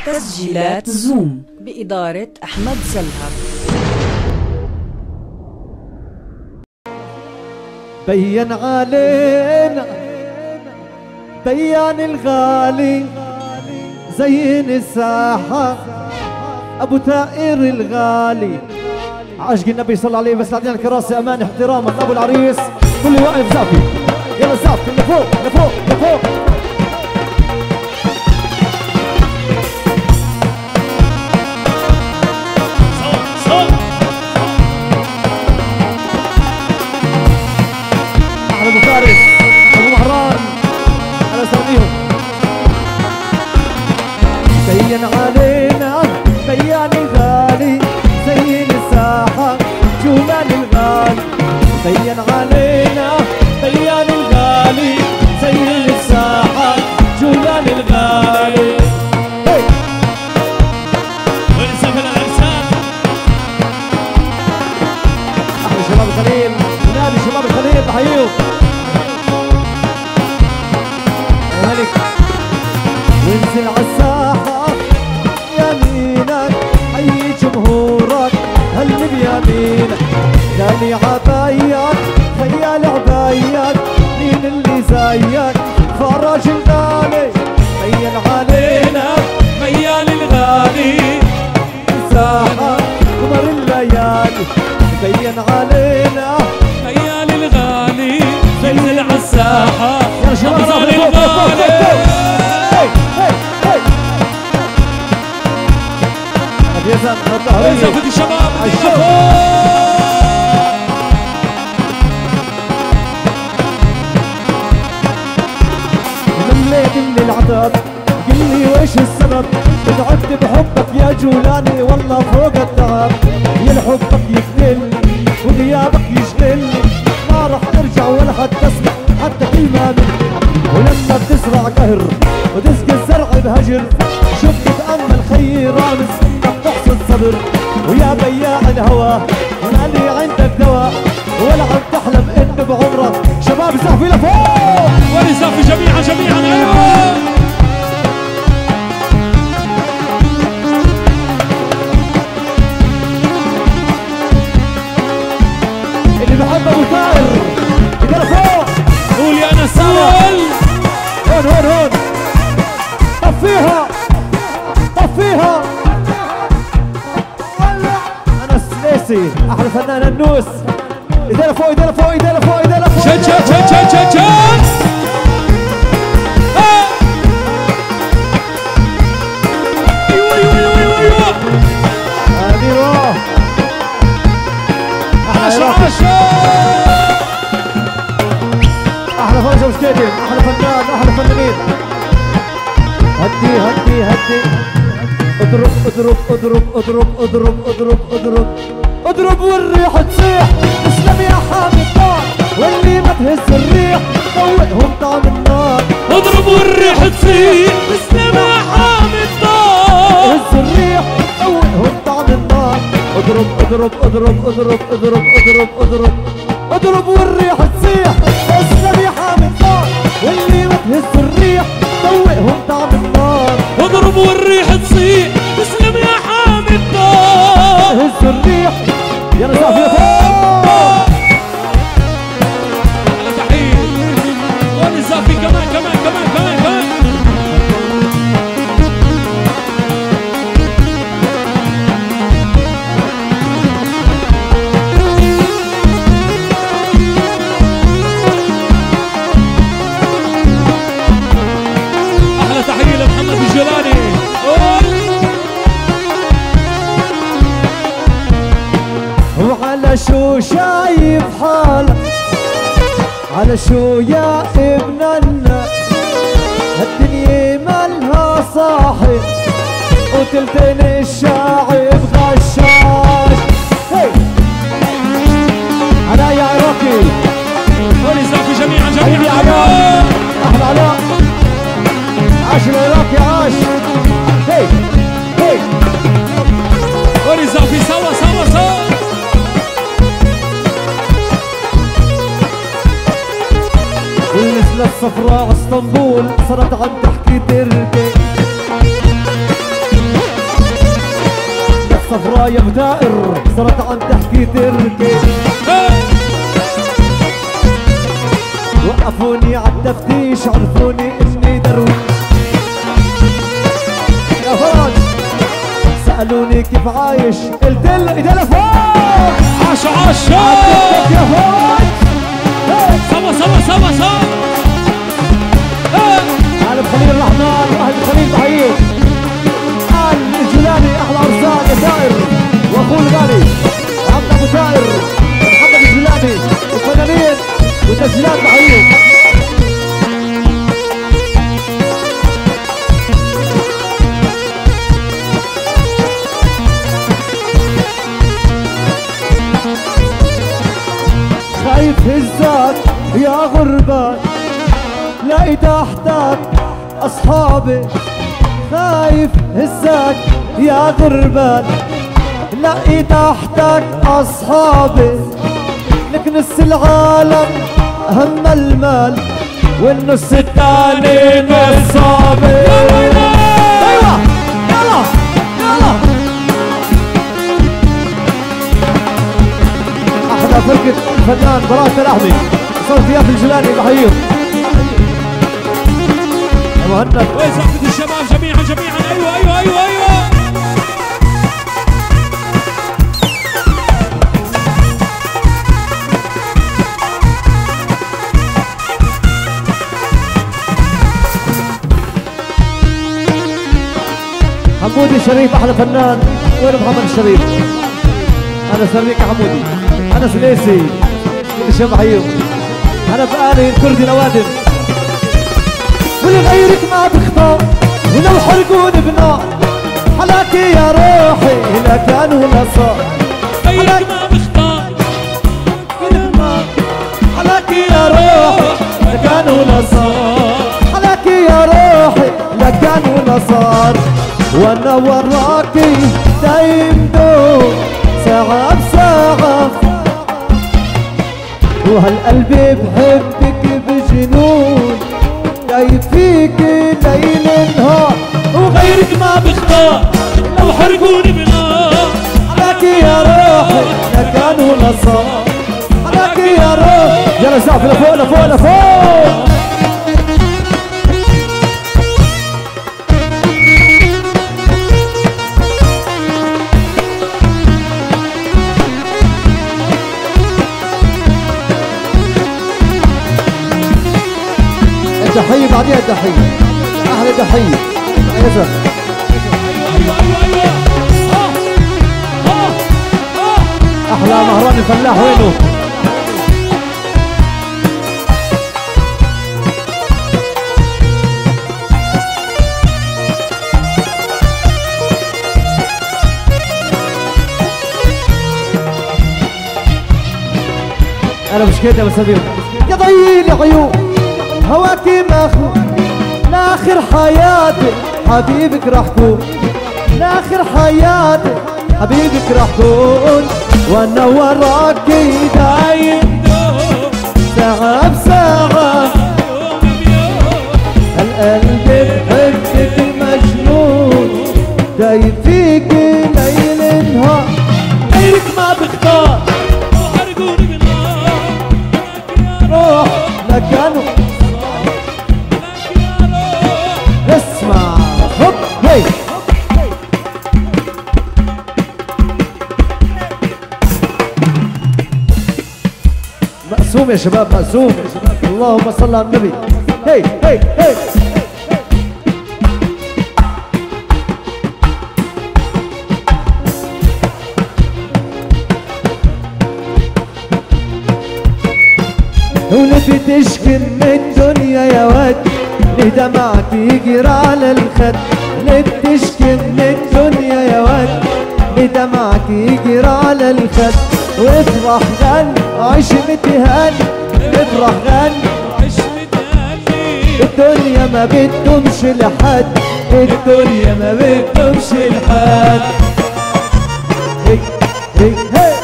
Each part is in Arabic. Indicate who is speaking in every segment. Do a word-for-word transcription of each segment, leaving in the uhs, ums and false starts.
Speaker 1: تسجيلات زوم بإدارة أحمد زلهر.
Speaker 2: بين علينا بيان الغالي زين الساحة أبو تائر الغالي عاشق النبي صلى الله عليه وسلم. علينا الكراسي أمان احتراما أبو العريس كل واقف زافي. يلا زافي لفوق لفوق لفوق. أحلى أبو فارس أبو مهران أنا ساميهم. بين علينا بيان الغالي زين الساحة جمال الغالي. بين علينا بيان الغالي زين الساحة جمال الغالي.
Speaker 3: وين سفر الأجسام؟
Speaker 2: أحلى شباب الخليل نادي شباب الخليل بحييهم. يا ملك وانزل عالساحة يمينك حي جمهورك هل بيمينك غالي عبايات خيال عبايات مين اللي زيك فرج الغالي. بين علينا
Speaker 3: بيان الغالي
Speaker 2: ساحة قمر الليالي. بين علينا
Speaker 3: بيان الغالي زلزل عالساحة
Speaker 2: يا شباب
Speaker 3: قمر
Speaker 2: فوق فوق فوق فوق
Speaker 3: الغالي.
Speaker 2: هي هي هي يا زلمة
Speaker 3: وين سفر الشباب؟
Speaker 2: مليت من العتاب قل لي ويش السبب تعبت بحبك يا جولاني والله فوق التعب. يا حبك يقتلني وغيابك يشغلني ما راح ارجع ولا حتى اسمع حتى كلمه مني. ولما بتزرع قهر وتسقي الزرع بهجر شوف تتامل خيي رامز انك تحصد صبر. ويا بياع الهوى مالي عندك دواء ولا عم تحلم انه بعمرك شباب زحفي لفوق.
Speaker 3: وين سفر جميعا جميعا ايوه.
Speaker 2: اللي بحب ابو طائر يقرا فوق.
Speaker 3: قول يا انس قول.
Speaker 2: هون هون هون طفيها طفيها. انس ليسي احلى فنان النوس. ايدينا فوق ايدينا فوق ايدينا فوق ايدينا فوق.
Speaker 3: شد شد شد شد شد شد. ايوه ايوه ايوه ايوه.
Speaker 2: ايوه
Speaker 3: عاش عاش.
Speaker 2: احلى فرجه وسكيتي احلى فنان احلى فنانين. هدي هدي هدي اضرب اضرب اضرب اضرب اضرب اضرب اضرب اضرب والريح تصيح. اسلم يا حامي الطار واللي ما تهز الريح ذوقهم طعم النار.
Speaker 3: اضرب والريح تصيح اسلم يا حامي الطار.
Speaker 2: هز الريح ذوقهم طعم النار. اضرب اضرب اضرب اضرب اضرب اضرب اضرب اضرب والريح تصيح. اسلم يا حامي الطار واللي ما تهز الريح ذوقهم طعم النار.
Speaker 3: اضرب والريح تصيح اسلم يا حامي الطار.
Speaker 2: هز الريح يلا زافي فوق.
Speaker 3: على تحية وين زافي كمان كمان كمان كمان كمان. أحلى تحية لمحمد الجيلاني.
Speaker 2: وعلى شو شايف حالك على شو يا ابن الناس هالدنيا مالها صاحب وتلتين الشاعب غشاش. هي علاء يا عراقي
Speaker 3: وين زافي جميعا
Speaker 2: حبيبي
Speaker 3: جميعا.
Speaker 2: علاء احلى علاء عاش العراقي عاش. هي هي
Speaker 3: وين زافي سوا سوا سوا.
Speaker 2: والنسلة الصفراء اسطنبول صارت عم تحكي تركي. صفراء يا بتائر صارت عم تحكي تركي وقفوني عالتفتيش عرفوني اني درويش يا فرج سألوني كيف عايش قلت له ايدي لفوق
Speaker 3: عاشو عاشو
Speaker 2: يا فرج
Speaker 3: سوا سوا سوا سوا
Speaker 2: اهلا بخليل الرحمن واهل خليل بحييك اهل الجولاني احلى ارزاق يا تائر واخوه الغالي عبد ابو تائر محمد الجولاني والفنانين والتسجيلات بحييك خايف هزاك يا غربان لاقي تحتك اصحابي خايف هزاك يا غربان لاقي تحتك اصحابي لك نص العالم هم المال والنص الثاني نصابي ايوه يلا يلا احلى فرقة الفنان براءة الاحمي صوت ضياف الجلاني بحييهم يا مهند
Speaker 3: وين صحبة الشباب جميعا جميعا ايوه ايوه ايوه ايوه
Speaker 2: حمودي الشريف احلى فنان وين محمد الشريف انا سريك يا حمودي انا سليسي الشباب بحييهم انا بقالي الكردي نوادم ولغيرك ما بختار ولو حرقوني بنار حلاكي يا روحي لا كان ولا صار
Speaker 3: غيرك ما بختار
Speaker 2: حلاكي يا روحي لا كان ولا صار حلاكي يا روحي لا كان ولا صار وانا وراكي دايم دوم ساعة بساعة وهالقلب بحبك بجنون دايب فيكي ليل نهار
Speaker 3: وغيرك ما بختار لو حرقوني بنار
Speaker 2: حلاكي يا روحي لا كان ولا صار حلاكي يا روحي يلا سقف لفوق لفوق لفوق التحية بعديها التحية أحلى تحية يا زلمة
Speaker 3: ايوه ايوه ايوه
Speaker 2: أحلى مهران الفلاح وينه؟ أنا مش كده بسبيهم يا ضيلي عيون هواكي ماخو لاخر حياتي حبيبك راح كون لاخر حياتي حبيبك راح كون وانا وراكي دايم ساعة بساعة القلب بحبك مجنون دايم فيكي ليل نهار
Speaker 3: غيرك ما بختار لو حرقوني بنار
Speaker 2: روح لكانوا اسمع هوب هي مقسوم يا شباب مقسوم اللهم صل على النبي هي هي هي ولفي تشكي من الدنيا يا واد ليه دمعك يجري على الخد ليه بتشكي من الدنيا يا واد ليه دمعك يجري على الخد وافرح غني عيش متهاني افرح غني
Speaker 3: عيش متهني
Speaker 2: الدنيا ما بتدومش لحد الدنيا ما بتدومش لحد هي هي هي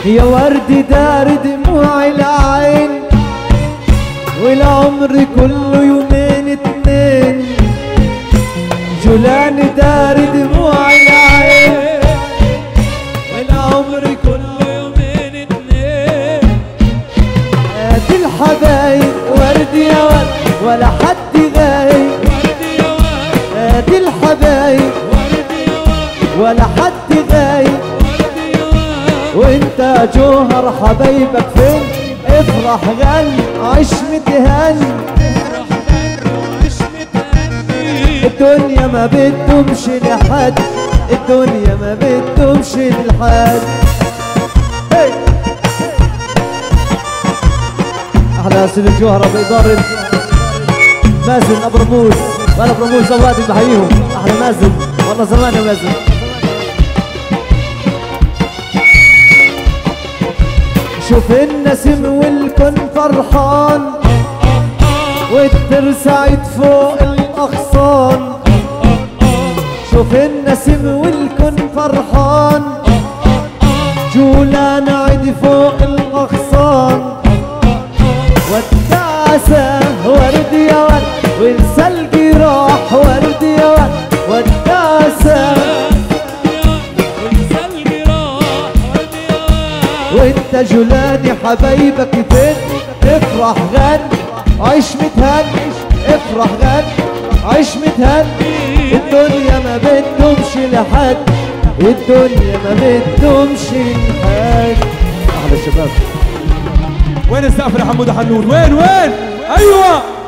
Speaker 2: يا ورد دار دموع العين والعمر كله يومين اتنين جولاني دار دموع العين
Speaker 3: والعمر كله يومين اتنين
Speaker 2: ادي الحبايب ورد يا ورد ولا حد غايب
Speaker 3: ورد يا ورد
Speaker 2: ادي الحبايب
Speaker 3: ورد يا ورد
Speaker 2: ولا حد غايب
Speaker 3: ورد يا ورد
Speaker 2: وانت جوهر حبايبك فين افرح غني عيش متهني
Speaker 3: افرح غني وعيش متهني
Speaker 2: الدنيا ما بتدومش لحد الدنيا ما بتدومش لحد هي. احلى سيد الجوهرة بإدارة مازن ابو رموز وانا ابو رموز زوادي بحييهم احلى مازن والله زمان يا مازن شوف النسيم والكون فرحان والطير سعيد فوق الاغصان شوف النسيم والكون فرحان جولان عيد فوق الاغصان والتعسى ورد يا ورد وانسى الجراح ورد يا ورد والتعسى وانت جولاني حبايبك فين افرح غني عيش متهني افرح غني عيش متهني الدنيا ما بتدومش لحد الدنيا ما بتدومش لحد احلى الشباب
Speaker 4: وين السقف يا حمود حنون وين وين ايوه